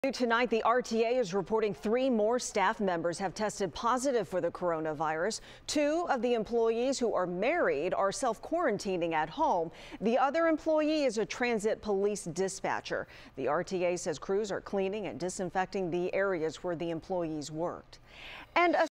Tonight, the RTA is reporting 3 more staff members have tested positive for the coronavirus. 2 of the employees who are married are self-quarantining at home. The other employee is a transit police dispatcher. The RTA says crews are cleaning and disinfecting the areas where the employees worked. And